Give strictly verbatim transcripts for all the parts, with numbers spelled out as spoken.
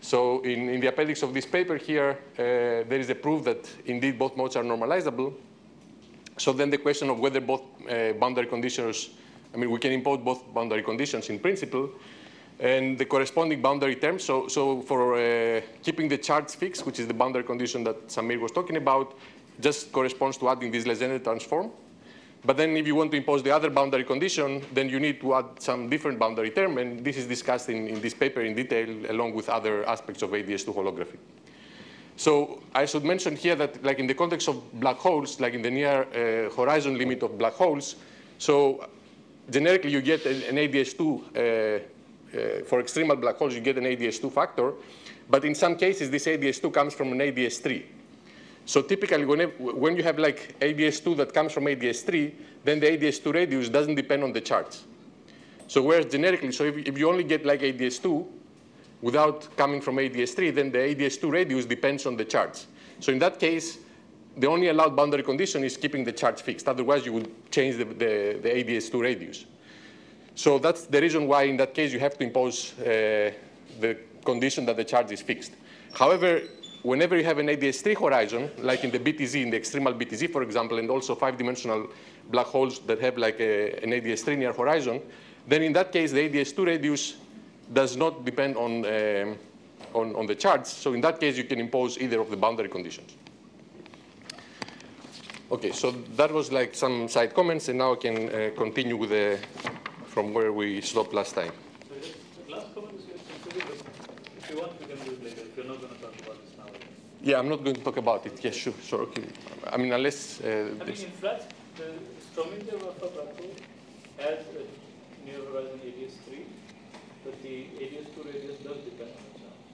So in, in the appendix of this paper here, uh, there is a proof that indeed both modes are normalizable. So then the question of whether both uh, boundary conditions, I mean, we can impose both boundary conditions in principle, and the corresponding boundary terms. So, so for uh, keeping the charge fixed, which is the boundary condition that Samir was talking about, just corresponds to adding this Legendre transform. But then if you want to impose the other boundary condition, then you need to add some different boundary term, and this is discussed in, in this paper in detail, along with other aspects of A D S two holography. So I should mention here that, like in the context of black holes, like in the near uh, horizon limit of black holes, so generically you get an, an A D S two, uh, uh, for extremal black holes, you get an A D S two factor, but in some cases, this A D S two comes from an A D S three. So typically, whenever, when you have like A D S two that comes from A D S three, then the A D S two radius doesn't depend on the charge. So whereas generically, so if, if you only get like A D S two without coming from A D S three, then the A D S two radius depends on the charge. So in that case, the only allowed boundary condition is keeping the charge fixed. Otherwise, you would change the, the, the A D S two radius. So that's the reason why in that case you have to impose uh, the condition that the charge is fixed. However, whenever you have an A D S three horizon, like in the B T Z, in the extremal B T Z, for example, and also five-dimensional black holes that have like a, an A D S three near horizon, then in that case, the A D S two radius does not depend on, um, on, on the charge. So in that case, you can impose either of the boundary conditions. OK, so that was like some side comments, and now I can uh, continue with the, from where we stopped last time. So the last comment is specific, but if you want, we can do it later. If you're not going to talk about this now. Yeah, I'm not going to talk about it. Yes, sure, sure. Okay. I mean, unless. Uh, I mean, in flats, the Strominger of a black hole has a near horizon A D S three, but the A D S two radius does depend on the charge.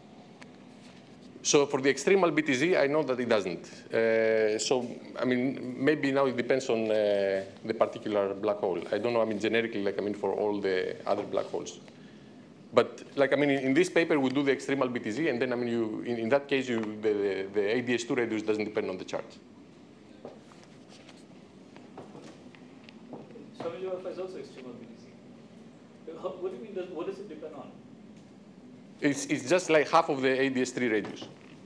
So for the extremal B T Z, I know that it doesn't. Uh, so, I mean, maybe now it depends on uh, the particular black hole. I don't know, I mean, generically, like, I mean, for all the other black holes. But, like, I mean, in, in this paper, we do the extremal B T Z, and then, I mean, you, in, in that case, you, the, the, the A D S two radius doesn't depend on the charge. Strominger alpha is also extremal B T Z. How, what do you mean, does, what does it depend on? It's, it's just like half of the A D S three radius.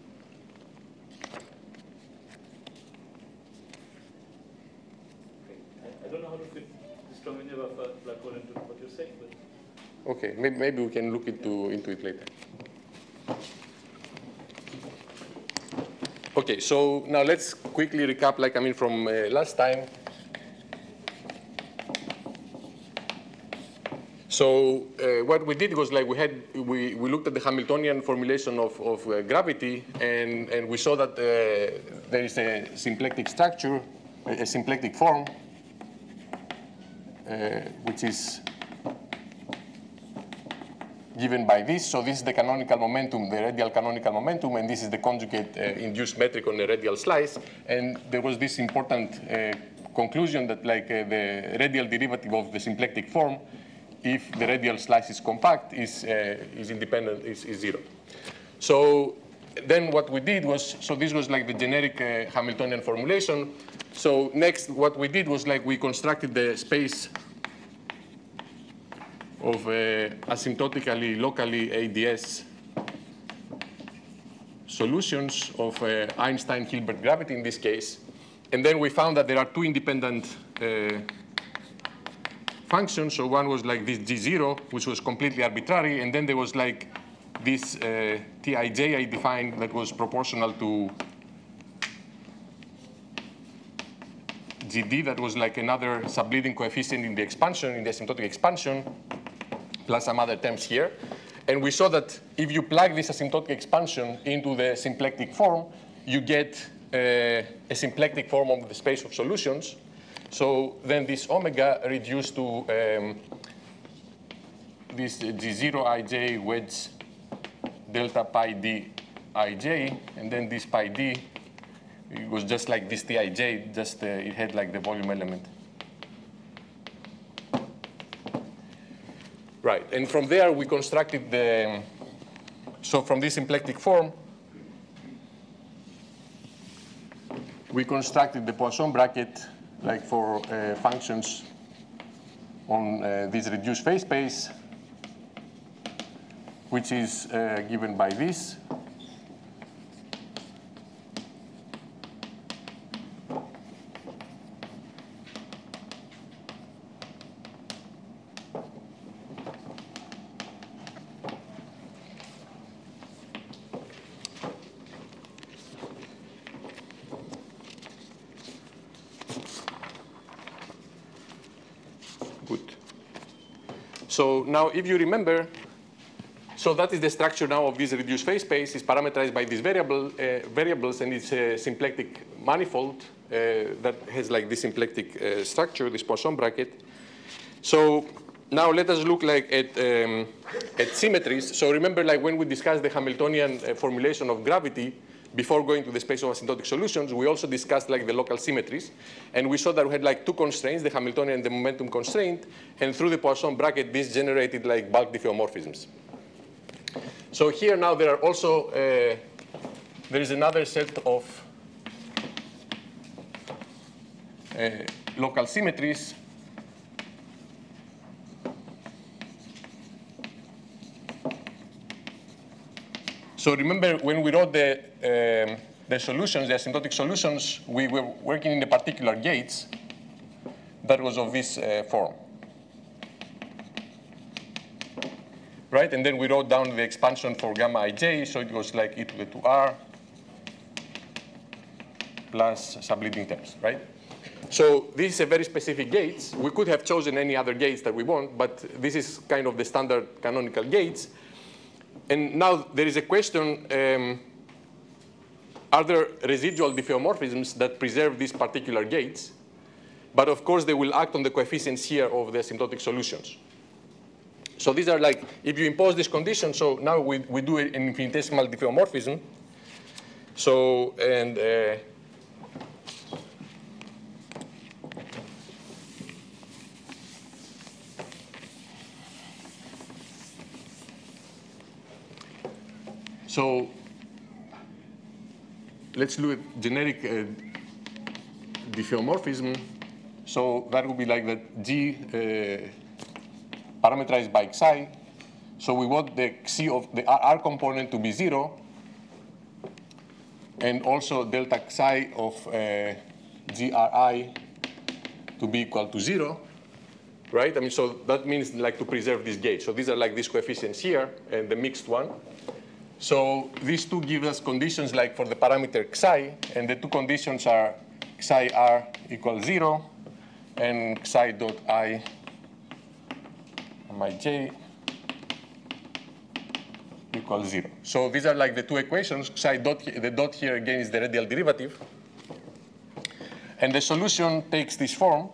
Okay. I, I don't know how to fit the Strominger alpha black hole into what you're saying, but. Okay, maybe, maybe we can look into, into it later. Okay, so now let's quickly recap, like, I mean, from uh, last time. So uh, what we did was, like, we had, we, we looked at the Hamiltonian formulation of, of uh, gravity, and, and we saw that uh, there is a symplectic structure, a symplectic form, uh, which is given by this. So this is the canonical momentum, the radial canonical momentum, and this is the conjugate uh, induced metric on the radial slice. And there was this important uh, conclusion that, like, uh, the radial derivative of the symplectic form, if the radial slice is compact, is, uh, is independent, is, is zero. So then what we did was, so this was like the generic uh, Hamiltonian formulation. So next, what we did was, like, we constructed the space of uh, asymptotically locally A D S solutions of uh, Einstein-Hilbert gravity in this case. And then we found that there are two independent uh, functions. So one was like this G zero, which was completely arbitrary. And then there was like this uh, T I J I defined that was proportional to G D, that was like another subleading coefficient in the expansion, in the asymptotic expansion, plus some other terms here. And we saw that if you plug this asymptotic expansion into the symplectic form, you get uh, a symplectic form of the space of solutions. So then this omega reduced to um, this G zero I J wedge delta pi d I J, and then this pi d, it was just like this T I J, just uh, it had like the volume element. Right, and from there we constructed the, so from this symplectic form, we constructed the Poisson bracket, like for uh, functions on uh, this reduced phase space. which is uh, given by this. So now, if you remember, so that is the structure now of this reduced phase space. It's parameterized by these variable, uh, variables, and it's a symplectic manifold uh, that has like this symplectic uh, structure, this Poisson bracket. So now let us look like at, um, at symmetries. So remember, like when we discussed the Hamiltonian uh, formulation of gravity, before going to the space of asymptotic solutions, we also discussed like the local symmetries. And we saw that we had like two constraints, the Hamiltonian and the momentum constraint. And through the Poisson bracket, this generated like bulk diffeomorphisms. So here now there are also, uh, there is another set of uh, local symmetries. So remember, when we wrote the, um, the solutions, the asymptotic solutions, we were working in the particular gates that was of this uh, form. Right? And then we wrote down the expansion for gamma ij, so it was like e to the two r plus subleading terms, right? So this is a very specific gates. We could have chosen any other gates that we want, but this is kind of the standard canonical gates. And now there is a question, um, are there residual diffeomorphisms that preserve these particular gates? But of course, they will act on the coefficients here of the asymptotic solutions. So these are like, if you impose this condition, so now we, we do an infinitesimal diffeomorphism. So, and uh, so let's look at generic uh, diffeomorphism. So that would be like that G uh, parameterized by Xi. So we want the Xi of the R component to be zero, and also delta Xi of uh, G R I to be equal to zero, right? I mean, so that means like to preserve this gauge. So these are like these coefficients here and the mixed one. So these two give us conditions like for the parameter Xi, and the two conditions are Xi R equals zero and Xi dot I my j equals zero. So these are like the two equations. Psi dot, the dot here again is the radial derivative. And the solution takes this form.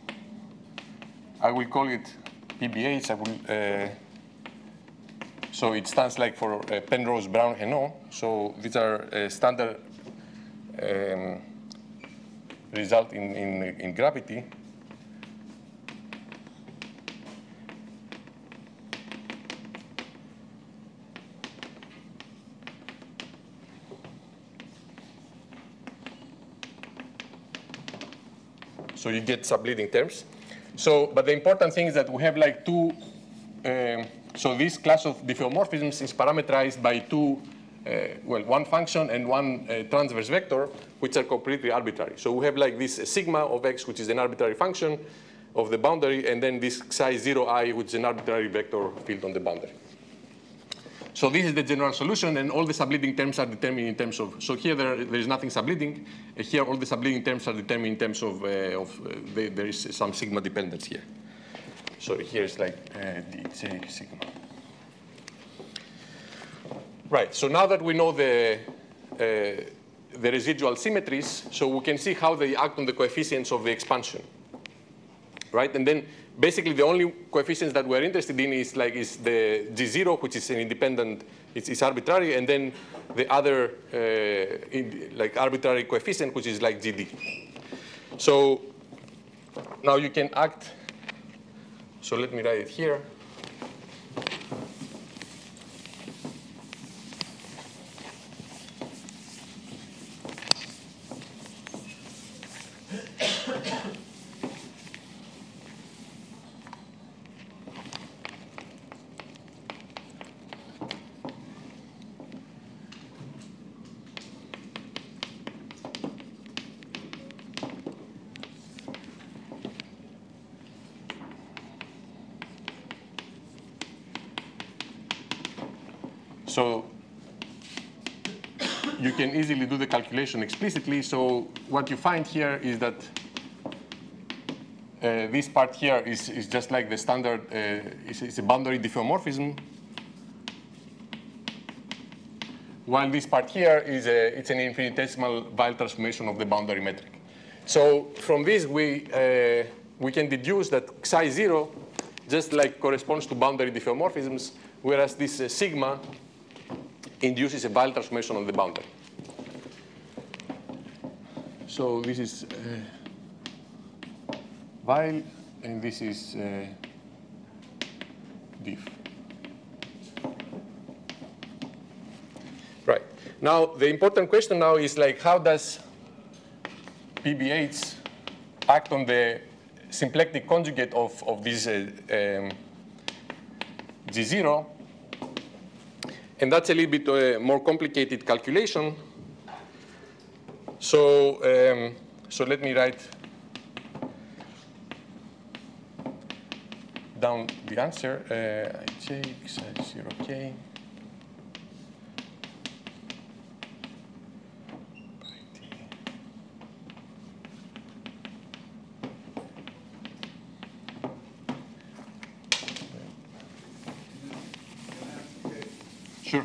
I will call it P B H. I will, uh, so it stands like for uh, Penrose, Brown, Henault. So these are uh, standard um, result in, in, in gravity. So you get subleading terms. So, but the important thing is that we have like two, um, so this class of diffeomorphisms is parameterized by two, uh, well, one function and one uh, transverse vector, which are completely arbitrary. So we have like this uh, sigma of x, which is an arbitrary function of the boundary, and then this psi zero i, which is an arbitrary vector field on the boundary. So this is the general solution, and all the subleading terms are determined in terms of, so here there, there is nothing subleading. Uh, here all the subleading terms are determined in terms of, uh, of uh, the, there is some sigma dependence here. Sorry, here is like uh, d j sigma. Right, so now that we know the, uh, the residual symmetries, so we can see how they act on the coefficients of the expansion. Right, and then basically the only coefficients that we're interested in is like is the G zero, which is an independent, it's, it's arbitrary, and then the other uh, in, like arbitrary coefficient, which is like G D. So now you can act, so let me write it here. So you can easily do the calculation explicitly. So what you find here is that uh, this part here is, is just like the standard, uh, it's, it's a boundary diffeomorphism. While this part here is a, it's an infinitesimal Weyl transformation of the boundary metric. So from this, we, uh, we can deduce that psi zero just like corresponds to boundary diffeomorphisms, whereas this uh, sigma induces a Weyl transformation on the boundary. So this is uh, Weyl, and this is uh, diff. Right. Now, the important question now is like, how does P B H act on the symplectic conjugate of, of this uh, um, G zero? And that's a little bit uh, more complicated calculation. So, um, so let me write down the answer. Uh, I take psi zero k. Sure.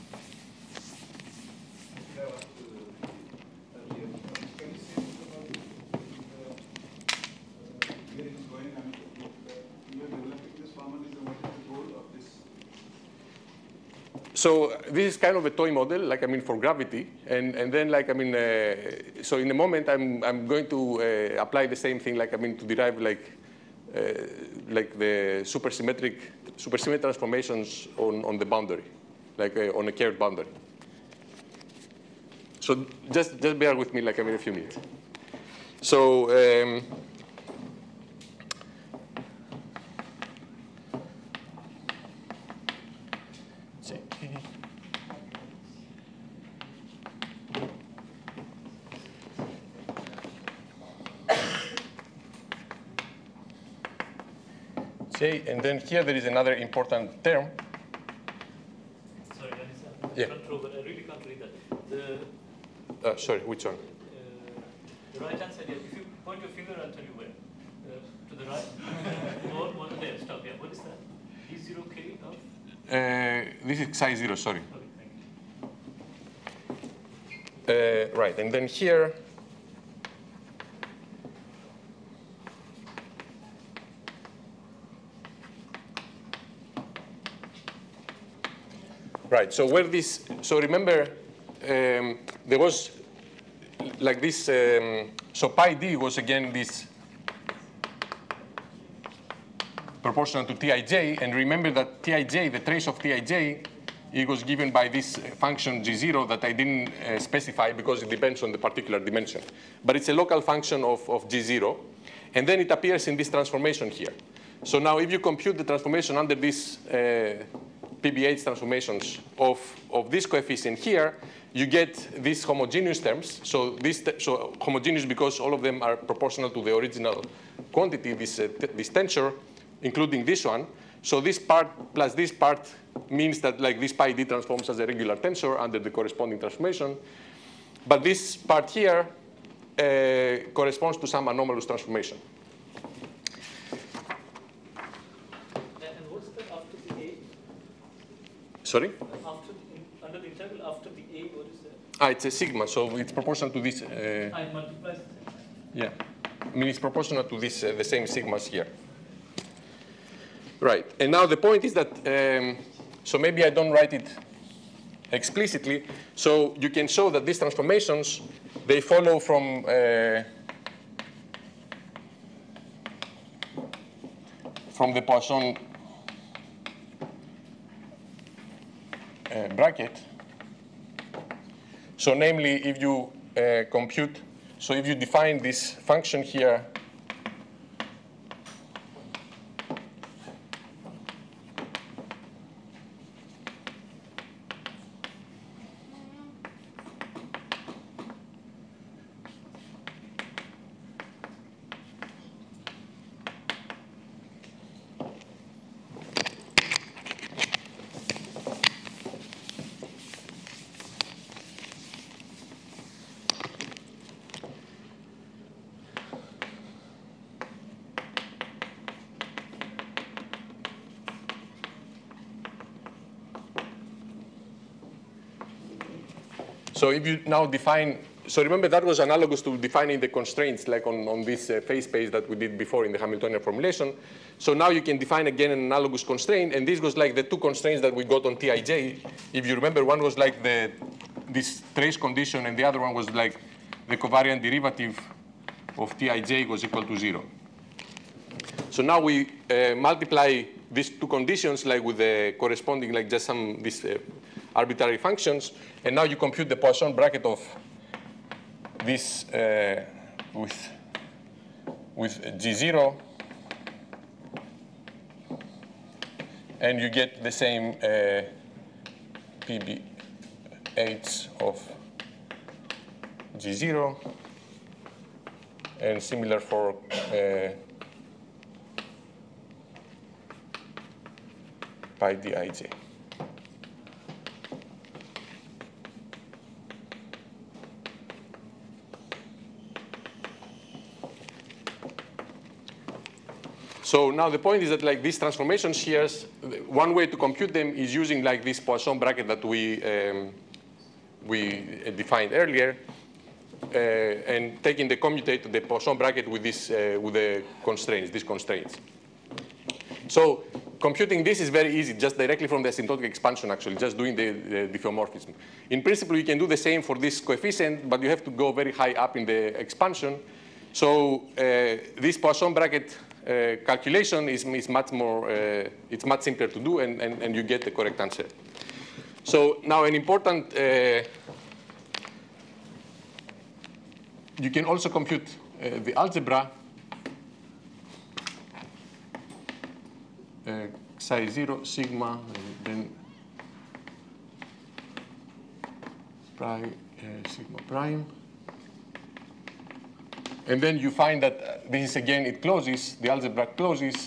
So this is kind of a toy model, like I mean, for gravity, and and then like I mean, uh, so in a moment I'm I'm going to uh, apply the same thing, like I mean, to derive like uh, like the supersymmetric supersymmetric transformations on on the boundary, like uh, on a curved boundary. So just just bear with me, like I mean, a few minutes. So. Um, And then here there is another important term. Sorry, Ioannis, I'm yeah. front row, but I really can't read that. The, uh, sorry, which one? Uh, the right hand side, yeah. If you point your finger, I'll tell you where. Uh, to the right. More, more there, stop, yeah. What is that? D zero K of? Uh, this is psi zero, sorry. Okay, thank you. Uh, right, and then here, right, so where this, so remember, um, there was like this, um, so pi d was again this proportional to Tij, and remember that Tij, the trace of Tij, it was given by this function G zero that I didn't uh, specify because it depends on the particular dimension. But it's a local function of, of G zero, and then it appears in this transformation here. So now if you compute the transformation under this uh, P B H transformations of, of this coefficient here, you get these homogeneous terms. So this so homogeneous because all of them are proportional to the original quantity, this, uh, this tensor, including this one. So this part plus this part means that like this pi d transforms as a regular tensor under the corresponding transformation. But this part here uh, corresponds to some anomalous transformation. Sorry? After the, under the integral, after the A, what is that? Ah, it's a sigma, so it's proportional to this. Uh, I multiply it. Yeah, I mean, it's proportional to this, uh, the same sigmas here. Right, and now the point is that, um, so maybe I don't write it explicitly. So you can show that these transformations, they follow from uh, from the Poisson Uh, bracket. So namely, if you uh, compute, so if you define this function here So if you now define, so remember that was analogous to defining the constraints like on, on this uh, phase space that we did before in the Hamiltonian formulation. So now you can define again an analogous constraint, and this was like the two constraints that we got on T I J. If you remember, one was like the this trace condition, and the other one was like the covariant derivative of T I J was equal to zero. So now we uh, multiply these two conditions like with the corresponding like just some these uh, arbitrary functions, and now you compute the Poisson bracket of this uh, with with G zero, and you get the same uh, P B H of G zero, and similar for uh, pi dij. So now the point is that like these transformation shears, one way to compute them is using like this Poisson bracket that we um, we defined earlier, uh, and taking the commutator, the Poisson bracket with this uh, with the constraints, these constraints. So computing this is very easy, just directly from the asymptotic expansion. Actually, just doing the, the diffeomorphism. In principle, you can do the same for this coefficient, but you have to go very high up in the expansion. So uh, this Poisson bracket uh, calculation is, is much more, uh, it's much simpler to do, and, and, and you get the correct answer. So now an important, uh, you can also compute uh, the algebra, uh, psi zero, sigma, and then prime, uh, sigma prime. And then you find that uh, this is again, it closes, the algebra closes.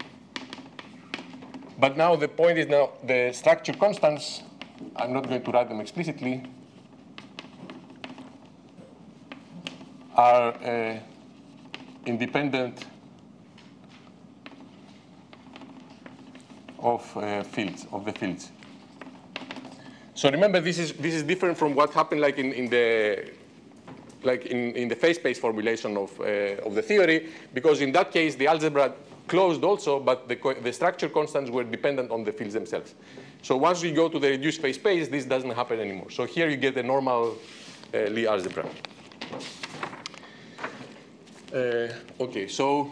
But now the point is now the structure constants, I'm not going to write them explicitly, are uh, independent of uh, fields, of the fields. So remember, this is, this is different from what happened like in, in the like in, in the phase space formulation of, uh, of the theory, because in that case, the algebra closed also, but the, the structure constants were dependent on the fields themselves. So once we go to the reduced phase space, this doesn't happen anymore. So here you get a normal uh, Lie algebra. Uh, OK, so.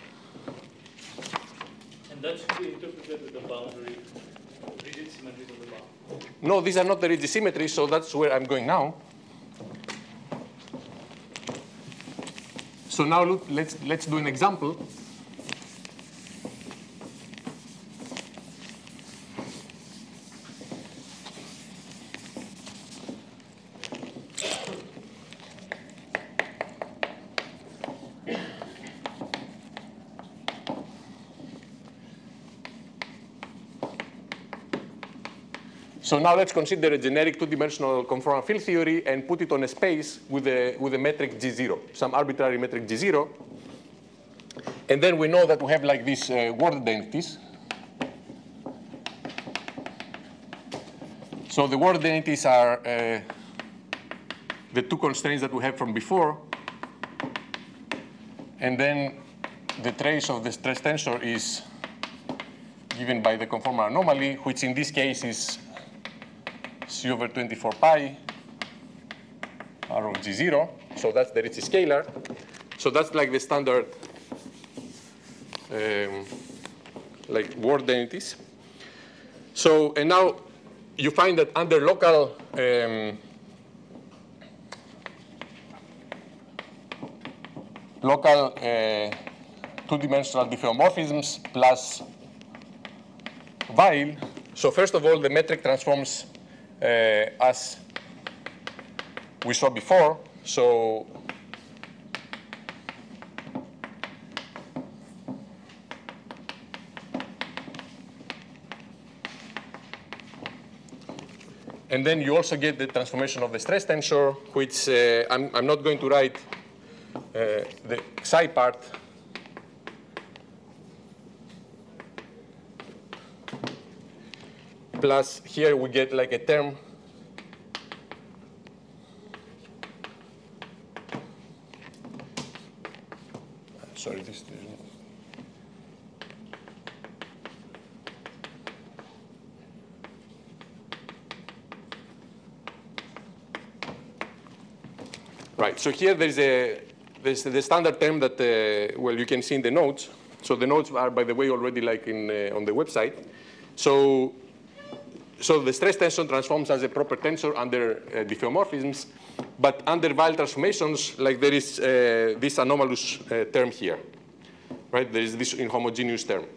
And that should be interpreted with the boundary, rigid symmetries of the bound. No, these are not the rigid symmetries, so that's where I'm going now. So now look, let's, let's do an example. So now let's consider a generic two-dimensional conformal field theory and put it on a space with a, with a metric G zero, some arbitrary metric G zero. And then we know that we have like these uh, word identities. So the word identities are uh, the two constraints that we have from before. And then the trace of the stress tensor is given by the conformal anomaly, which in this case is C over twenty-four pi R of G zero. So that's the Ricci scalar. So that's like the standard um, like word identities. So, and now you find that under local um, local uh, two-dimensional diffeomorphisms plus Weil. So first of all, the metric transforms uh, as we saw before. So and then you also get the transformation of the stress tensor, which uh, I'm, I'm not going to write uh, the psi part. Plus here we get like a term Right. So here there's a there's the standard term that uh, well you can see in the notes. So the notes are, by the way, already like in uh, on the website. So so the stress tension transforms as a proper tensor under uh, diffeomorphisms, but under Weyl transformations, like there is uh, this anomalous uh, term here, right? There is this inhomogeneous term.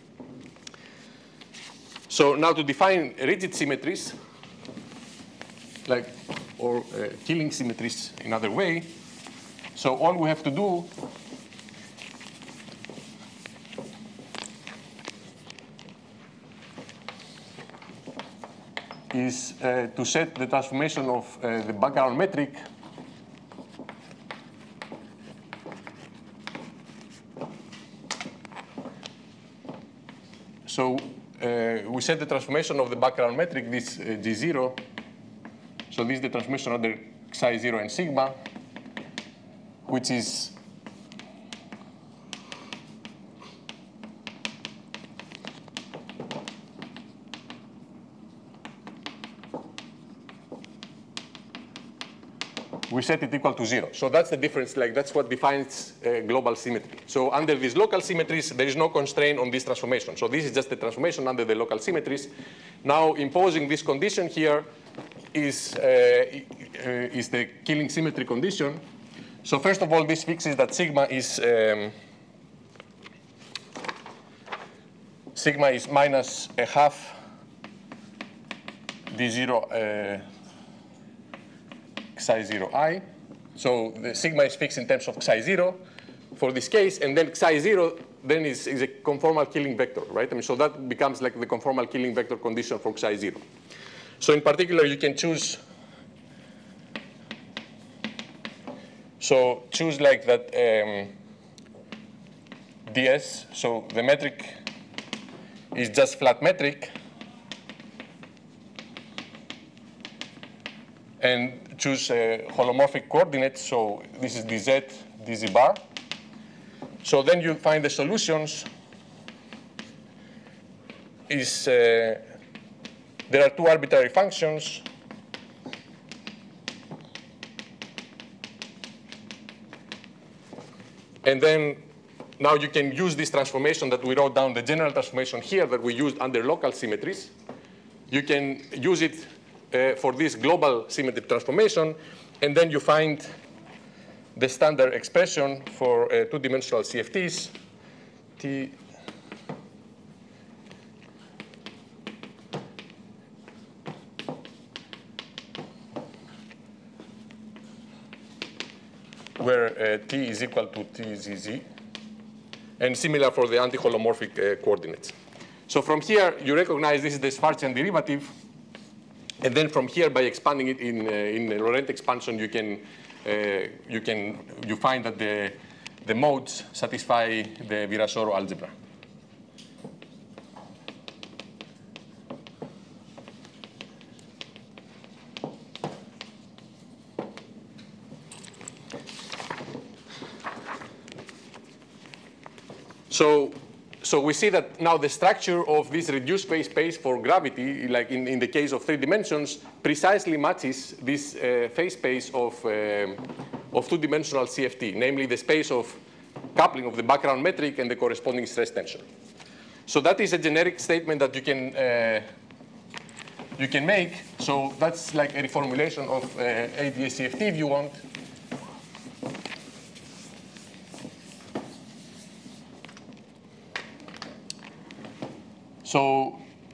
So now to define rigid symmetries, like or uh, killing symmetries in another way. So all we have to do is uh, to set the transformation of uh, the background metric so uh, we set the transformation of the background metric, this uh, G zero. So this is the transformation under psi zero and sigma, which is we set it equal to zero. So that's the difference, like that's what defines uh, global symmetry. So under these local symmetries, there is no constraint on this transformation. So this is just the transformation under the local symmetries. Now imposing this condition here is, uh, uh, is the killing symmetry condition. So first of all, this fixes that sigma is um, sigma is minus a half d zero uh, psi zero I. So the sigma is fixed in terms of psi zero for this case, and then psi zero then is, is a conformal killing vector, right? I mean, so that becomes like the conformal killing vector condition for psi zero. So in particular, you can choose, so choose like that um, ds, so the metric is just flat metric, and choose uh, holomorphic coordinates, so this is dz, dz bar. So then you find the solutions is, uh, there are two arbitrary functions. And then now you can use this transformation that we wrote down, the general transformation here that we used under local symmetries. You can use it uh, for this global symmetry transformation, and then you find the standard expression for uh, two-dimensional C F Ts, T where uh, T is equal to T Z Z, and similar for the anti-holomorphic uh, coordinates. So from here, you recognize this is the Schwarzian derivative, and then from here, by expanding it in uh, in Laurent expansion, you can uh, you can you find that the the modes satisfy the Virasoro algebra. So, so we see that now the structure of this reduced phase space for gravity, like in, in the case of three dimensions, precisely matches this uh, phase space of, uh, of two-dimensional C F T, namely the space of coupling of the background metric and the corresponding stress tension. So that is a generic statement that you can, uh, you can make. So that's like a reformulation of uh, A D S C F T if you want. So,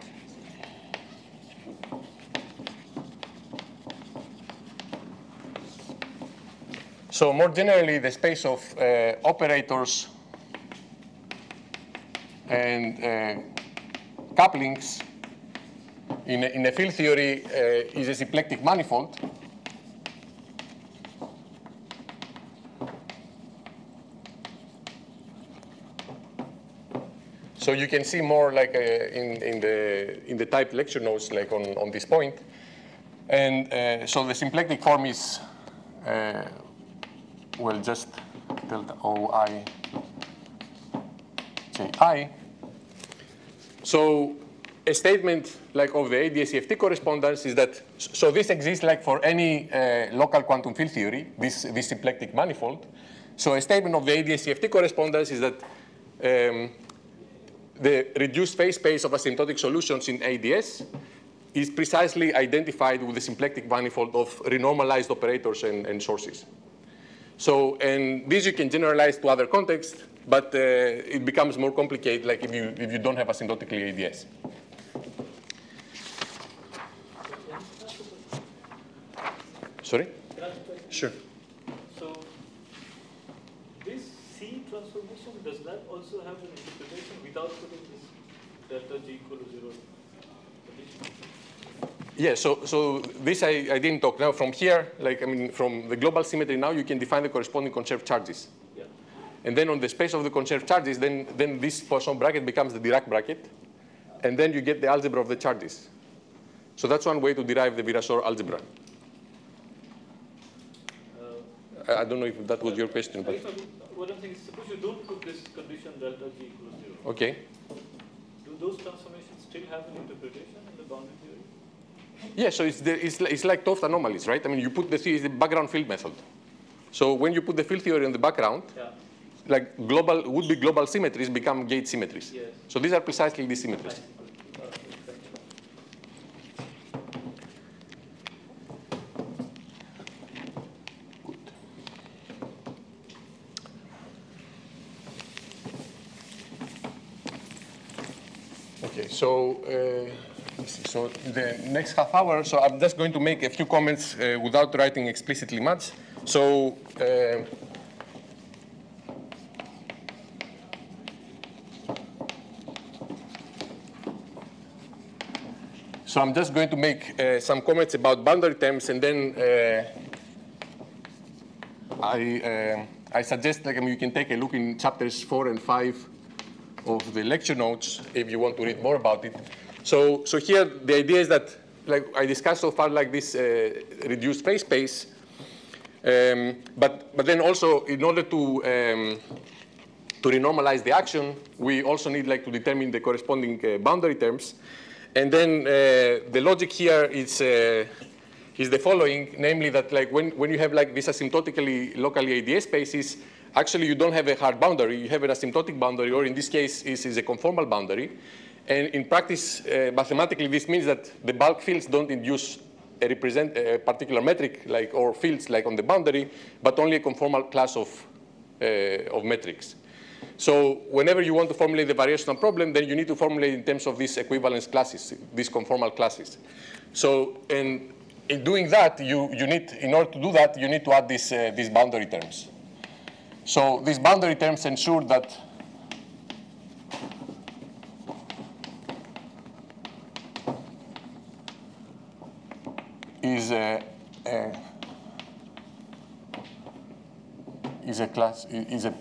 so more generally, the space of uh, operators and uh, couplings in a, in a field theory uh, is a symplectic manifold. So you can see more like uh, in, in, the, in the typed lecture notes like on, on this point. And uh, so the symplectic form is, uh, well, just delta O I J I. So a statement like of the A D S C F T correspondence is that, so this exists like for any uh, local quantum field theory, this, this symplectic manifold. So a statement of the A D S C F T correspondence is that um, the reduced phase space of asymptotic solutions in A D S is precisely identified with the symplectic manifold of renormalized operators and, and sources. So, and this you can generalize to other contexts, but uh, it becomes more complicated like if you, if you don't have asymptotically A D S. Sorry? Sure. So this C transformation, does that also have an interpretation without putting this delta G equal to zero condition? Yeah, so, so this I, I didn't talk. Now from here, like I mean, from the global symmetry now, you can define the corresponding conserved charges. Yeah. And then on the space of the conserved charges, then, then this Poisson bracket becomes the Dirac bracket. And then you get the algebra of the charges. So that's one way to derive the Virasor algebra. Uh, I, I don't know if that was your question. But if I, what I'm saying is, suppose you don't put this condition delta G equals zero. Okay. Do those transformations still have an interpretation in the boundary theory? Yeah, so it's, the, it's, it's like Toft anomalies, right? I mean, you put the, it's the background field method. So when you put the field theory in the background, yeah. like global, would-be global symmetries become gate symmetries. Yes. So these are precisely these symmetries. Good. Okay, so uh, so the next half hour, so I'm just going to make a few comments uh, without writing explicitly much. So. Uh, So I'm just going to make uh, some comments about boundary terms, and then uh, I, uh, I suggest like, I mean, you can take a look in chapters four and five of the lecture notes if you want to read more about it. So, so here the idea is that, like I discussed so far, like this uh, reduced phase space, um, but but then also in order to um, to renormalize the action, we also need like to determine the corresponding uh, boundary terms. And then uh, the logic here is, uh, is the following, namely that like when, when you have like these asymptotically locally A D S spaces, actually you don't have a hard boundary, you have an asymptotic boundary, or in this case is, is a conformal boundary. And in practice, uh, mathematically, this means that the bulk fields don't induce a represent a particular metric like or fields like on the boundary, but only a conformal class of, uh, of metrics. So whenever you want to formulate the variational problem, then you need to formulate in terms of these equivalence classes, these conformal classes. So and in doing that, you, you need, in order to do that, you need to add these, uh, these boundary terms. So these boundary terms ensure that is a, a is a class is a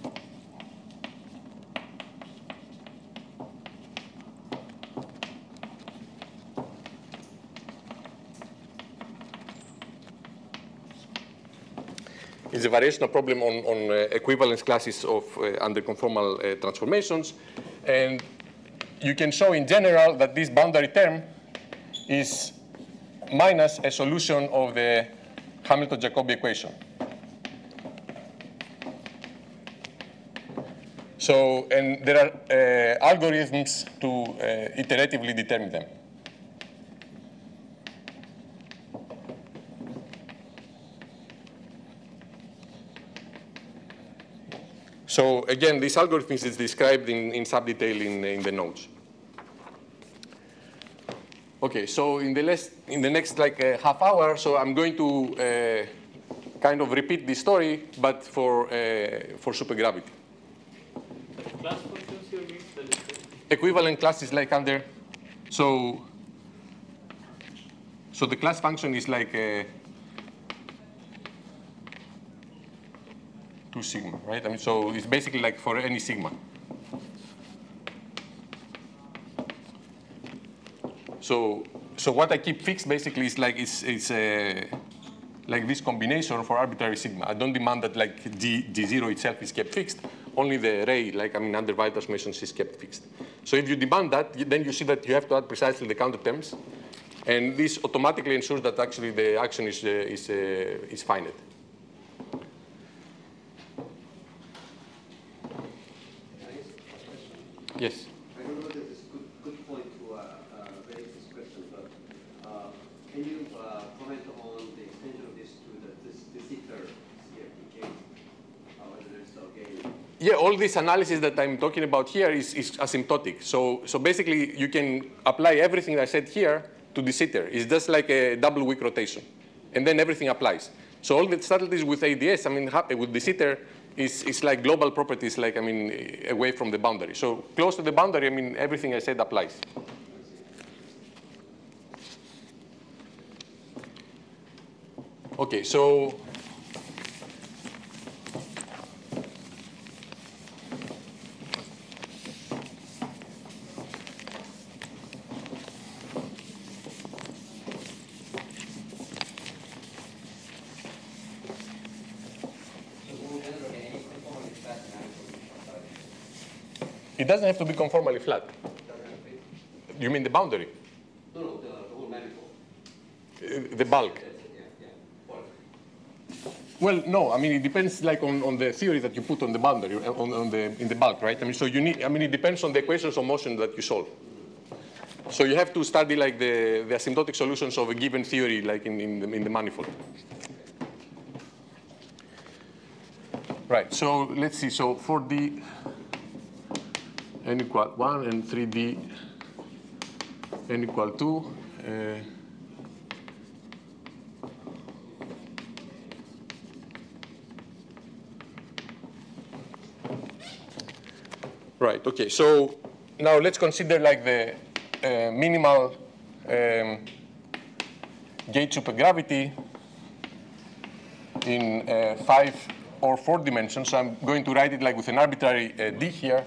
is a variational problem on, on uh, equivalence classes of uh, under conformal uh, transformations. And you can show in general that this boundary term is minus a solution of the Hamilton-Jacobi equation. So, and there are uh, algorithms to uh, iteratively determine them. So again, this algorithm is described in, in some detail in, in the notes. Okay, so in the, last, in the next like uh, half hour, so I'm going to uh, kind of repeat the story, but for, uh, for supergravity. Class functions here means that Equivalent classes like under, so, so the class function is like a, two sigma, right? I mean, so it's basically like for any sigma. So, so what I keep fixed basically is like it's, it's a, like this combination for arbitrary sigma. I don't demand that like G, G zero itself is kept fixed. Only the array, like I mean, under Weyl transformations is kept fixed. So if you demand that, then you see that you have to add precisely the counter terms. And this automatically ensures that actually the action is, uh, is, uh, is finite. Yes? I don't know whether this is a good, good point to uh, uh, raise this question, but uh, can you uh, comment on the extension of this to the this, this ether C F T case? Uh, whether there's still gain? Yeah, all this analysis that I'm talking about here is, is asymptotic. So, so basically, you can apply everything I said here to this ether. It's just like a double weak rotation. And then everything applies. So all the subtleties with A D S, I mean, with this ether, is, is like global properties, like, I mean, away from the boundary. So close to the boundary, I mean, everything I said applies. OK, so it doesn't have to be conformally flat. You mean the boundary? No, no, the, the whole manifold. Uh, the bulk. Yeah, yeah. Well, no. I mean, it depends, like, on, on the theory that you put on the boundary, on, on the in the bulk, right? I mean, so you need. I mean, it depends on the equations of motion that you solve. So you have to study like the, the asymptotic solutions of a given theory, like in in the, in the manifold. Right. So let's see. So for the n equal one and three D n equal two. Uh, right. Okay. So now let's consider like the uh, minimal um, gauge supergravity in uh, five or four dimensions. So I'm going to write it like with an arbitrary uh, d here.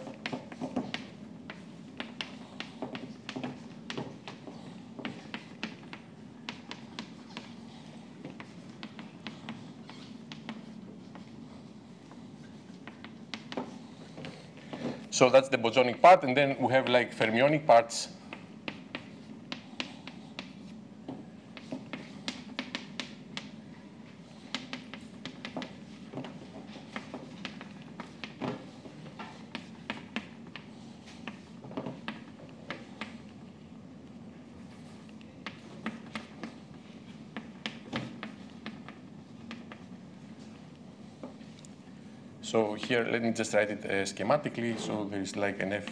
So that's the bosonic part, and then we have like fermionic parts. So here, let me just write it uh, schematically. So there is like an F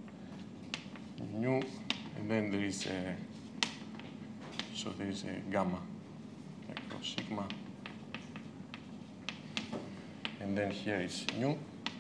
nu, and then there is a, so there is a gamma, like cross sigma, and then here is nu.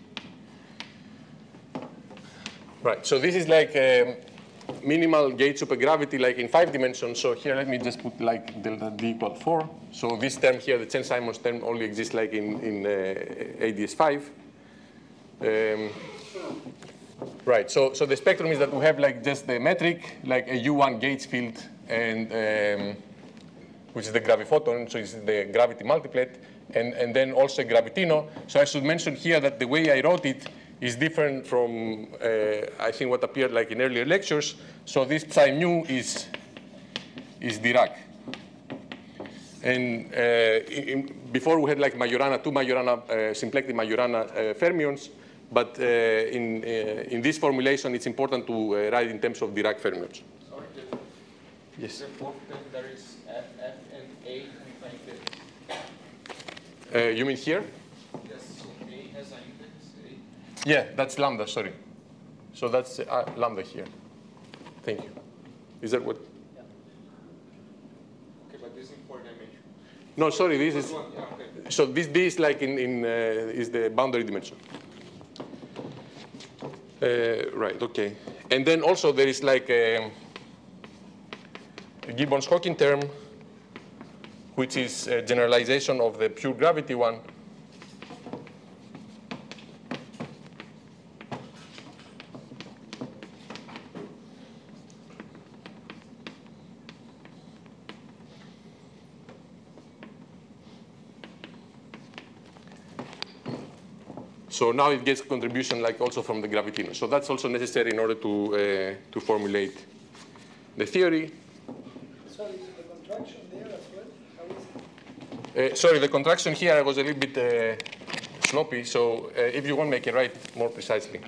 Right. So this is like a minimal gauge supergravity, like in five dimensions. So here, let me just put like delta d equal four. So this term here, the Chen-Simons term, only exists like in, in uh, A D S five. Um, right, so, so the spectrum is that we have like just the metric, like a U one gauge field, and um, which is the graviphoton, so it's the gravity multiplet, and, and then also a gravitino. So I should mention here that the way I wrote it is different from, uh, I think, what appeared like in earlier lectures. So this psi mu is, is Dirac. And uh, in, before we had like Majorana, two Majorana, uh, symplectic Majorana uh, fermions. But uh, in, uh, in this formulation, it's important to uh, write in terms of Dirac fermions. Sorry, the, yes. The fourth term, there is F, F and A like this. Uh, you mean here? Yes, so A has an index, A. Yeah, that's lambda, sorry. So that's uh, lambda here. Thank you. Is that what? Yeah. Okay, but this is in four dimension. No, sorry, this is, One, yeah, okay. so this D is like in, in uh, is the boundary dimension. Uh, right, okay. And then also there is like a, a Gibbons-Hawking term, which is a generalization of the pure gravity one. So now it gets contribution like also from the gravitino. So that's also necessary in order to, uh, to formulate the theory. Sorry, the contraction there as well? How is it? Uh, sorry, the contraction here I was a little bit uh, sloppy. So uh, if you want, make it write more precisely.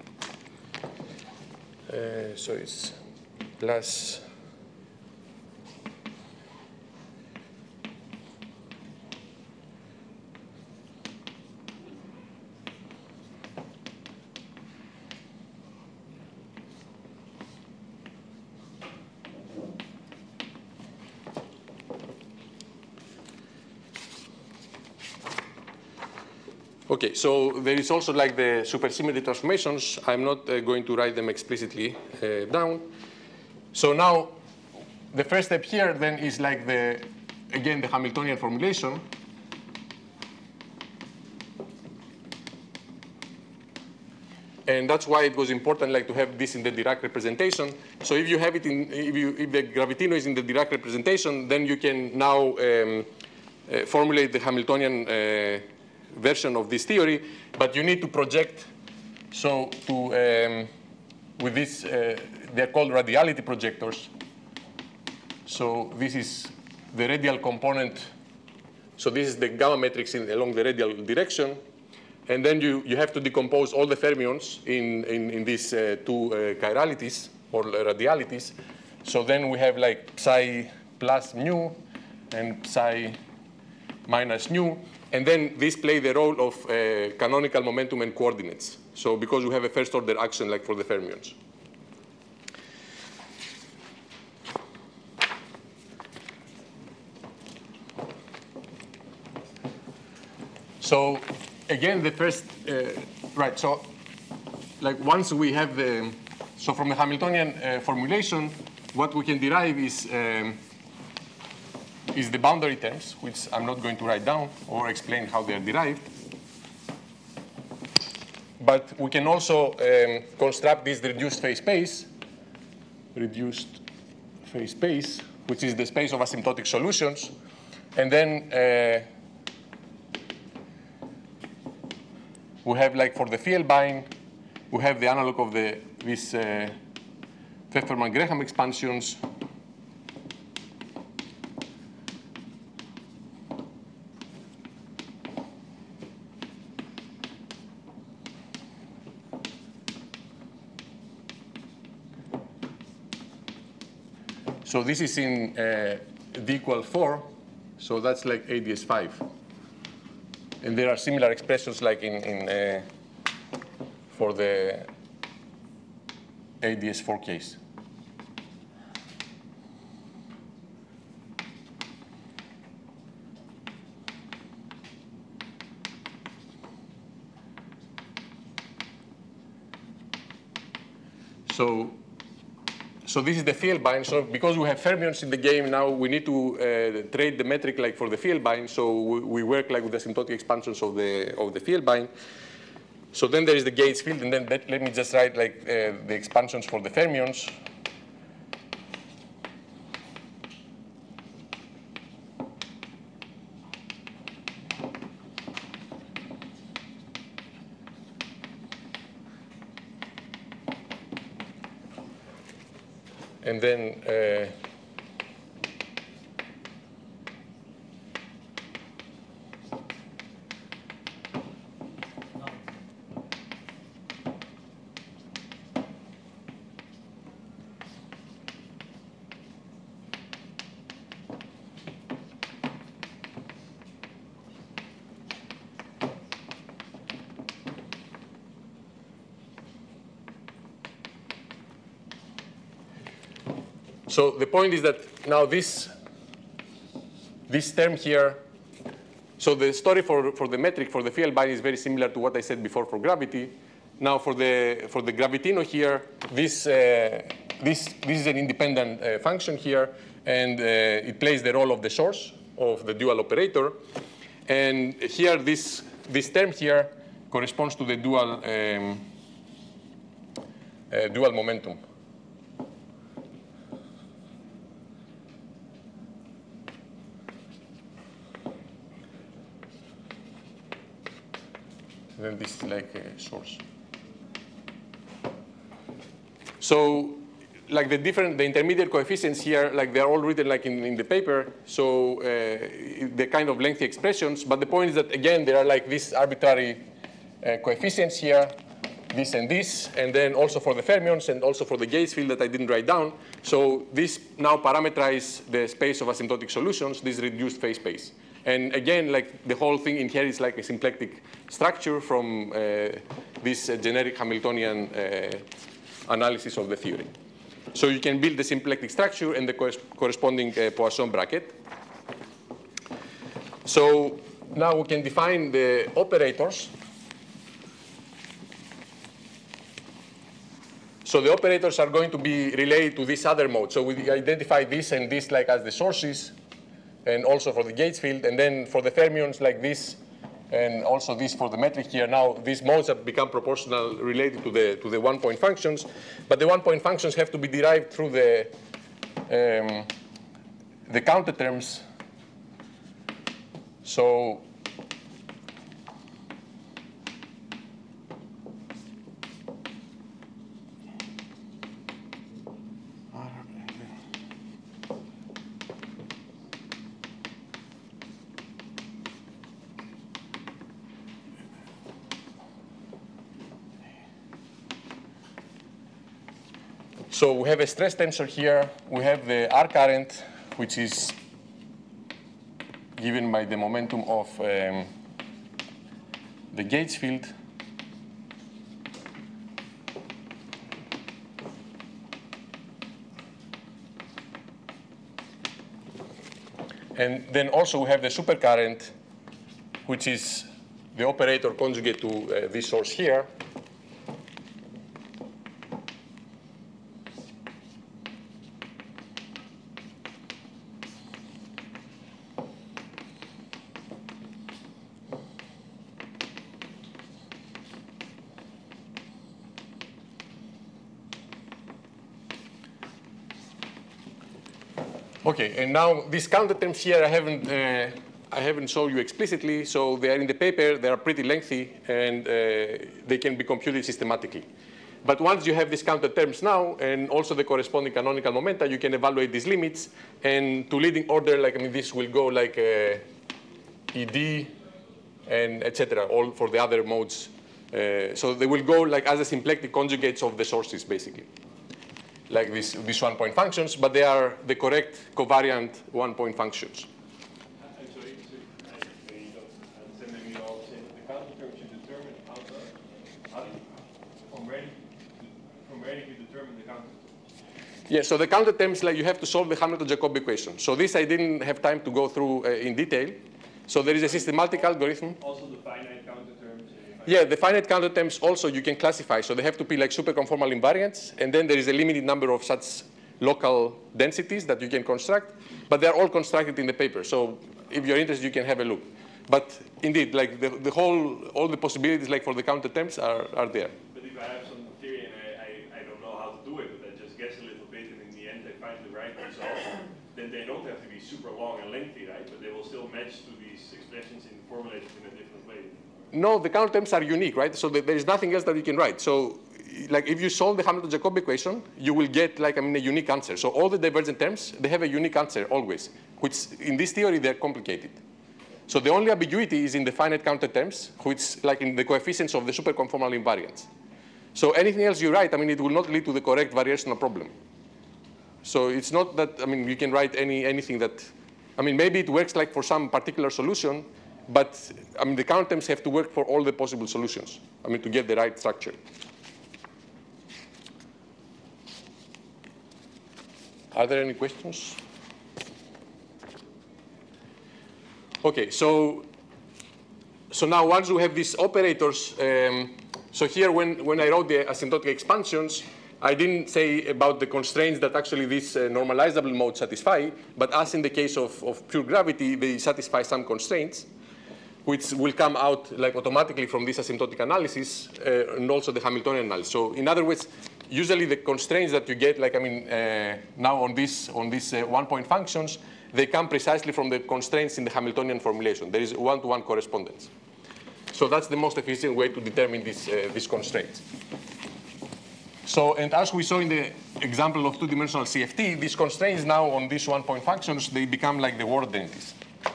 Uh, so it's plus Okay, so there is also like the supersymmetry transformations. I'm not uh, going to write them explicitly uh, down. So now the first step here then is like the, again, the Hamiltonian formulation. And that's why it was important like to have this in the Dirac representation. So if you have it in, if, you, if the gravitino is in the Dirac representation, then you can now um, uh, formulate the Hamiltonian uh, version of this theory, but you need to project, so to, um, with this, uh, they're called radiality projectors. So this is the radial component. So this is the gamma matrix in, along the radial direction. And then you, you have to decompose all the fermions in, in, in these uh, two uh, chiralities or radialities. So then we have like psi plus mu and psi minus nu. And then these play the role of uh, canonical momentum and coordinates. So because we have a first order action like for the fermions. So again, the first, uh, right, so like once we have the, so from the Hamiltonian uh, formulation, what we can derive is um, is the boundary terms, which I'm not going to write down or explain how they are derived. But we can also um, construct this reduced phase space, reduced phase space, which is the space of asymptotic solutions. And then uh, we have, like for the Vielbein, we have the analog of the, these uh, Pfefferman-Graham expansions. So this is in uh, d equal four, so that's like A D S five. And there are similar expressions like in, in uh, for the A D S four case. So So this is the Vielbein. So because we have fermions in the game now, we need to uh, trade the metric like for the Vielbein. So we, we work like with the asymptotic expansions of the of the Vielbein. So then there is the gauge field, and then let, let me just write like uh, the expansions for the fermions. And then uh, so the point is that now this, this term here, so the story for, for the metric for the Vielbein is very similar to what I said before for gravity. Now for the, for the gravitino here, this, uh, this, this is an independent uh, function here, and uh, it plays the role of the source of the dual operator. And here, this, this term here corresponds to the dual, um, uh, dual momentum. then this is like a source. So like the different, the intermediate coefficients here, like they're all written like in, in the paper. So uh, they're kind of lengthy expressions. But the point is that, again, there are like these arbitrary uh, coefficients here, this and this, and then also for the fermions and also for the gauge field that I didn't write down. So this now parameterize the space of asymptotic solutions, this reduced phase space. And again, like the whole thing inherits like a symplectic structure from uh, this uh, generic Hamiltonian uh, analysis of the theory. So you can build the symplectic structure and the co corresponding uh, Poisson bracket. So now we can define the operators. So the operators are going to be related to this other mode. So we identify this and this like as the sources, and also for the gauge field, and then for the fermions like this, and also this for the metric here. Now these modes have become proportional related to the to the one-point functions, but the one-point functions have to be derived through the um, the counter terms. So So we have a stress tensor here. We have the R current, which is given by the momentum of um, the gauge field. And then also we have the supercurrent, which is the operator conjugate to uh, this source here. Okay, and now these counter terms here I haven't uh, I haven't shown you explicitly. So they are in the paper. They are pretty lengthy, and uh, they can be computed systematically. But once you have these counter terms now, and also the corresponding canonical momenta, you can evaluate these limits. And to leading order, like I mean, this will go like uh, E D, and et cetera, all for the other modes. Uh, so they will go like as a symplectic conjugates of the sources, basically. Like this, these one-point functions, but they are the correct covariant one-point functions. I'm sorry, so you don't understand maybe you all saying that the counter terms you determine how to, how do you, from where, from where do you determine the counter terms? Yeah, so the counter terms, like you have to solve the Hamilton-Jacob equation. So this I didn't have time to go through uh, in detail. So there is a systematic algorithm. Also the finite counter terms. Yeah, the finite counter terms also you can classify. So they have to be like superconformal invariants. And then there is a limited number of such local densities that you can construct. But they're all constructed in the paper. So if you're interested, you can have a look. But indeed, like the, the whole, all the possibilities like for the counter terms are, are there. But if I have some theory and I, I, I don't know how to do it, but I just guess a little bit, and in the end I find the right result, then they don't have to be super long and lengthy, right? But they will still match to these expressions in formulated in a different way. No, the counter terms are unique, right? So there is nothing else that you can write. So like if you solve the Hamilton-Jacob equation, you will get like I mean a unique answer. So all the divergent terms, they have a unique answer always, which in this theory they're complicated. So the only ambiguity is in the finite counter terms, which like in the coefficients of the superconformal invariants. So anything else you write, I mean, it will not lead to the correct variational problem. So it's not that, I mean, you can write any anything that, I mean, maybe it works like for some particular solution, but I mean, the counter terms have to work for all the possible solutions, I mean, to get the right structure. Are there any questions? Okay, so, so now once we have these operators, um, so here when, when I wrote the asymptotic expansions, I didn't say about the constraints that actually these uh, normalizable modes satisfy, but as in the case of, of pure gravity, they satisfy some constraints, which will come out like automatically from this asymptotic analysis uh, and also the Hamiltonian analysis. So in other words, usually the constraints that you get, like I mean, uh, now on this on these uh, one-point functions, they come precisely from the constraints in the Hamiltonian formulation. There is one-to-one correspondence. So that's the most efficient way to determine this, uh, this constraint. So, and as we saw in the example of two-dimensional C F T, these constraints now on these one-point functions, they become like the word identities.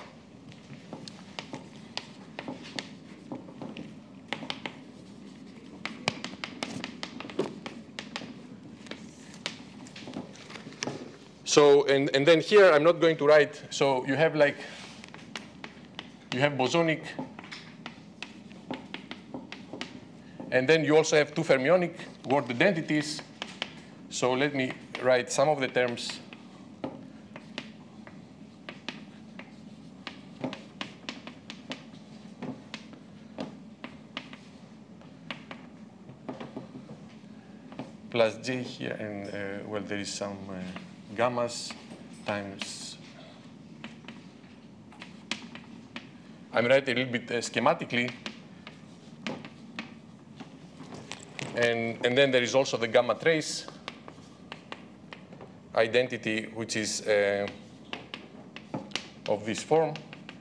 So, and, and then here, I'm not going to write, so you have like, you have bosonic, and then you also have two fermionic word identities. So let me write some of the terms. Plus J here, and uh, well, there is some uh, gammas times. I'm writing a little bit uh, schematically. And, and then there is also the gamma trace identity, which is uh, of this form.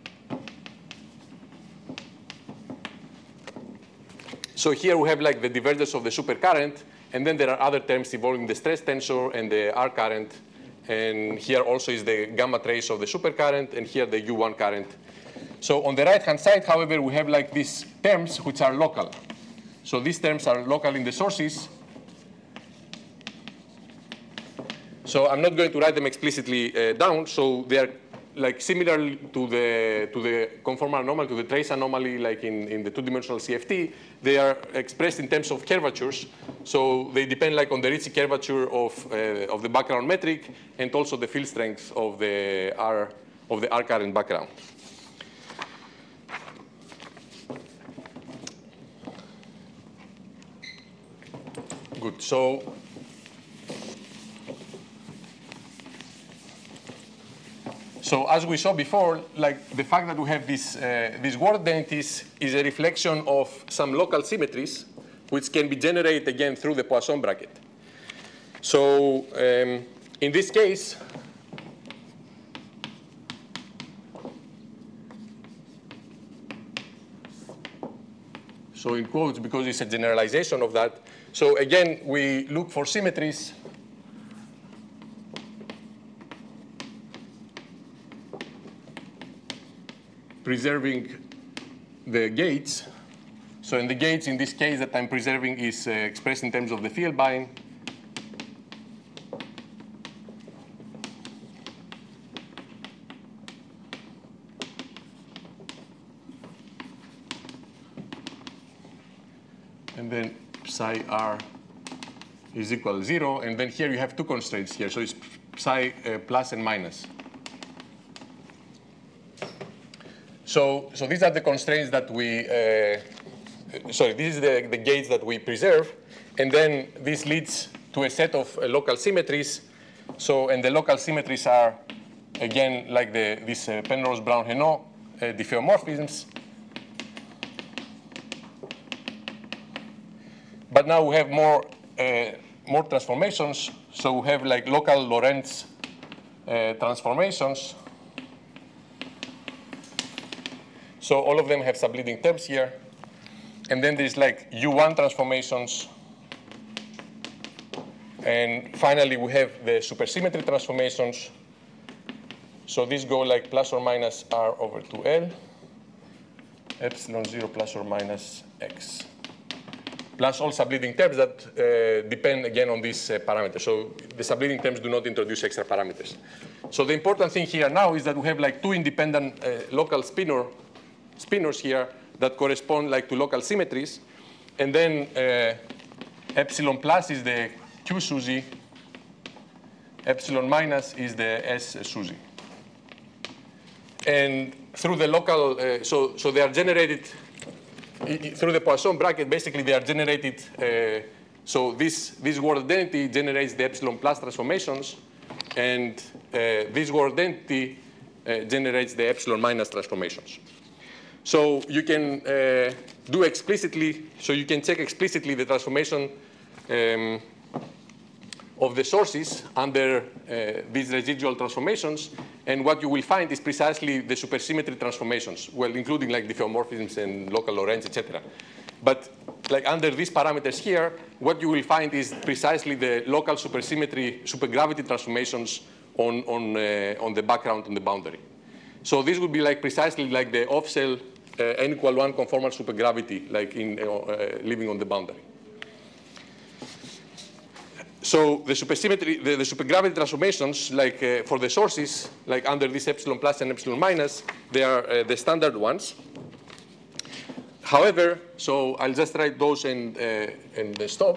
So here we have like the divergence of the supercurrent, and then there are other terms involving the stress tensor and the R current. And here also is the gamma trace of the supercurrent, and here the U one current. So on the right-hand side, however, we have like these terms which are local. So these terms are local in the sources. So I'm not going to write them explicitly uh, down. So they are like similar to the to the conformal anomaly, to the trace anomaly, like in, in the two-dimensional C F T. They are expressed in terms of curvatures. So they depend like on the Ricci curvature of uh, of the background metric and also the field strength of the R of the R current background. Good. So So as we saw before, like the fact that we have this, uh, these word identities is a reflection of some local symmetries, which can be generated again through the Poisson bracket. So um, in this case, so in quotes, because it's a generalization of that. So again, we look for symmetries preserving the gates. So in the gates, in this case that I'm preserving is uh, expressed in terms of the Vielbein. And then psi r is equal to zero. And then here you have two constraints here. So it's psi uh, plus and minus. So, so these are the constraints that we, uh, sorry, this is the, the gates that we preserve. And then this leads to a set of uh, local symmetries. So, and the local symmetries are, again, like the, these uh, Penrose-Brown-Henault uh, diffeomorphisms. But now we have more, uh, more transformations. So we have like local Lorentz uh, transformations. So all of them have subleading terms here. And then there's like U one transformations. And finally, we have the supersymmetry transformations. So these go like plus or minus R over two L, epsilon zero plus or minus X, plus all subleading terms that uh, depend, again, on these uh, parameters. So the subleading terms do not introduce extra parameters. So the important thing here now is that we have like two independent uh, local spinor spinors here that correspond like to local symmetries. And then uh, epsilon plus is the Q SUSY. Epsilon minus is the S SUSY. And through the local, uh, so, so they are generated through the Poisson bracket. Basically, they are generated. Uh, so this, this word identity generates the epsilon plus transformations. And uh, this word identity uh, generates the epsilon minus transformations. So you can uh, do explicitly, so you can check explicitly the transformation um, of the sources under uh, these residual transformations, and what you will find is precisely the supersymmetry transformations, well, including like diffeomorphisms and local Lorentz, et cetera. But like under these parameters here, what you will find is precisely the local supersymmetry, supergravity transformations on, on, uh, on the background on the boundary. So this would be like precisely like the off-cell uh, n equal one conformal supergravity, like in uh, uh, living on the boundary. So the supersymmetry, the, the supergravity transformations, like uh, for the sources, like under this epsilon plus and epsilon minus, they are uh, the standard ones. However, so I'll just write those and, uh, and uh, stop.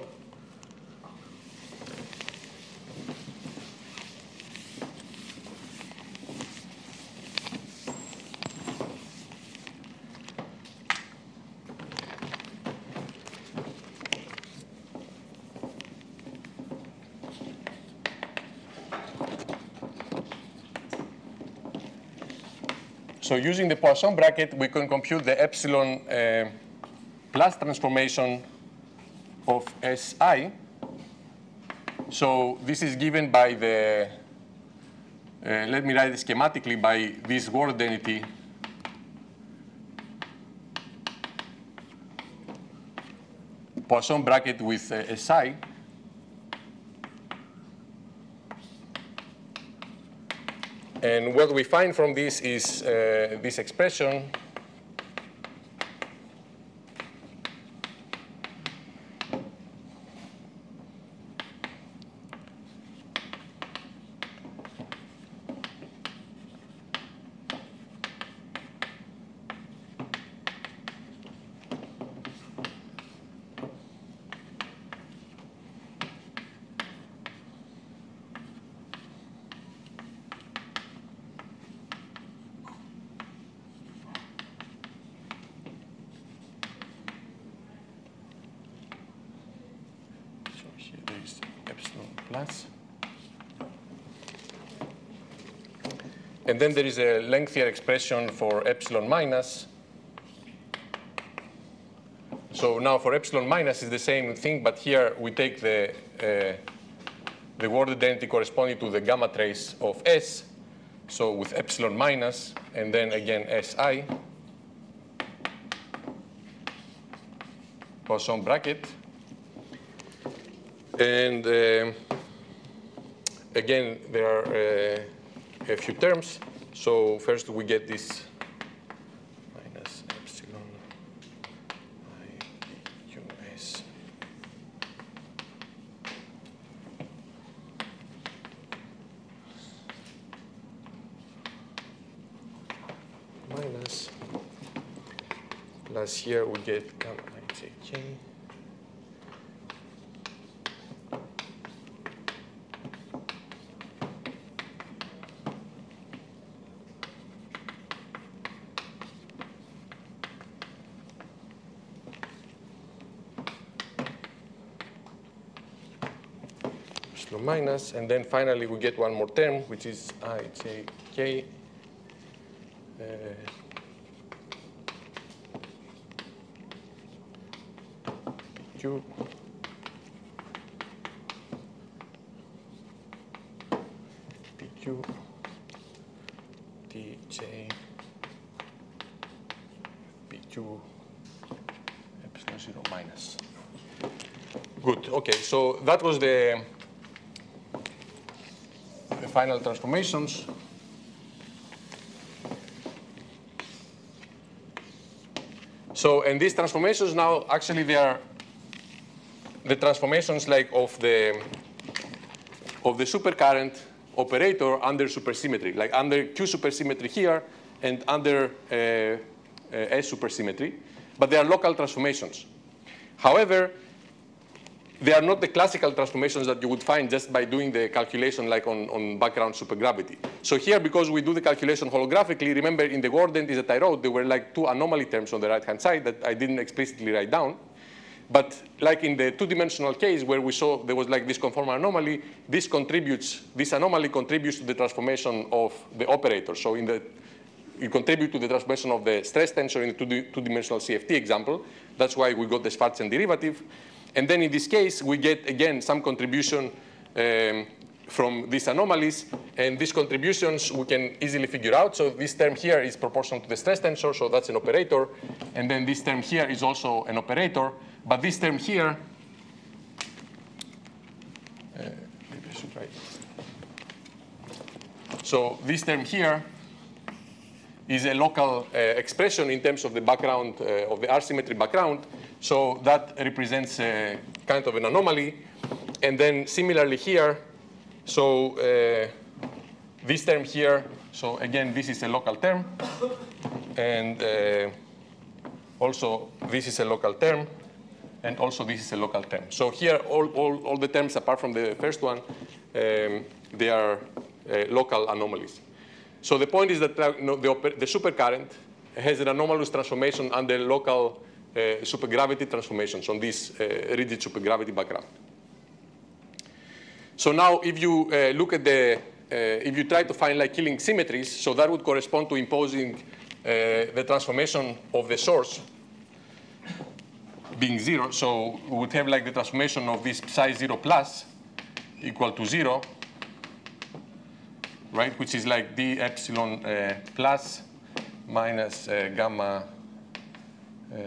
So using the Poisson bracket, we can compute the epsilon uh, plus transformation of S I. So this is given by the, uh, let me write it schematically, by this word identity Poisson bracket with uh, S I. And what we find from this is uh, this expression plus. And then there is a lengthier expression for epsilon minus. So now for epsilon minus is the same thing, but here we take the, uh, the word identity corresponding to the gamma trace of S. So with epsilon minus, and then again S I, Poisson bracket. And uh, again, there are uh, a few terms. So first we get this minus epsilon I Q S. Minus, plus here we get gamma I J K. Minus, and then finally we get one more term, which is I J K uh, Q P Q T J P Q epsilon zero minus. Good. Okay, so that was the the final transformations. So, and these transformations now, actually they are the transformations like of the, of the supercurrent operator under supersymmetry, like under Q supersymmetry here and under uh, uh, S supersymmetry, but they are local transformations. However, they are not the classical transformations that you would find just by doing the calculation like on, on background supergravity. So here, because we do the calculation holographically, remember in the word identities that I wrote, there were like two anomaly terms on the right-hand side that I didn't explicitly write down. But like in the two-dimensional case where we saw there was like this conformal anomaly, this contributes, this anomaly contributes to the transformation of the operator. So in the, it contributes to the transformation of the stress tensor in the two-dimensional C F T example. That's why we got the Schwarzian derivative. And then in this case, we get, again, some contribution um, from these anomalies. And these contributions we can easily figure out. So this term here is proportional to the stress tensor, so that's an operator. And then this term here is also an operator. But this term here, uh, maybe I should write it. So this term here is a local uh, expression in terms of the background, uh, of the R-symmetry background. So that represents uh, kind of an anomaly. And then similarly here, so uh, this term here, so again, this is a local term. And uh, also, this is a local term. And also, this is a local term. So here, all, all, all the terms apart from the first one, um, they are uh, local anomalies. So the point is that uh, no, the, the supercurrent has an anomalous transformation under local uh, supergravity transformations on this uh, rigid supergravity background. So now, if you uh, look at the, uh, if you try to find like Killing symmetries, so that would correspond to imposing uh, the transformation of the source being zero. So we would have like the transformation of this psi zero plus equal to zero, right? Which is like d epsilon uh, plus minus uh, gamma uh,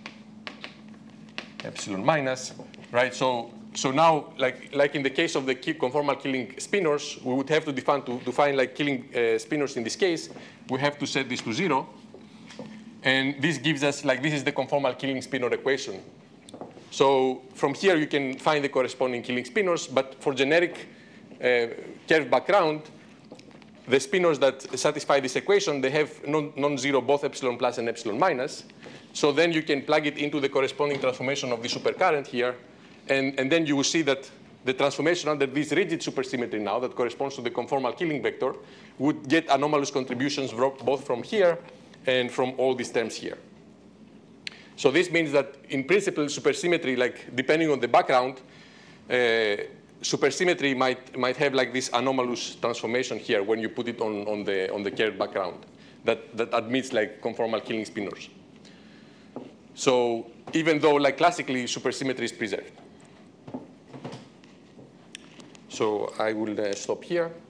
epsilon minus, right? So so now, like like in the case of the conformal Killing spinors, we would have to define to, to find like Killing uh, spinors in this case. We have to set this to zero. And this gives us, like, this is the conformal Killing spinor equation. So from here, you can find the corresponding Killing spinors. But for generic uh, curved background, the spinors that satisfy this equation, they have non- non-zero both epsilon plus and epsilon minus. So then you can plug it into the corresponding transformation of the supercurrent here. And, and then you will see that the transformation under this rigid supersymmetry now that corresponds to the conformal Killing vector would get anomalous contributions both from here and from all these terms here. So this means that in principle, supersymmetry, like depending on the background, uh, supersymmetry might, might have like this anomalous transformation here when you put it on, on, the, on the curved background that, that admits like conformal Killing spinors. So even though like classically supersymmetry is preserved. So I will uh, stop here.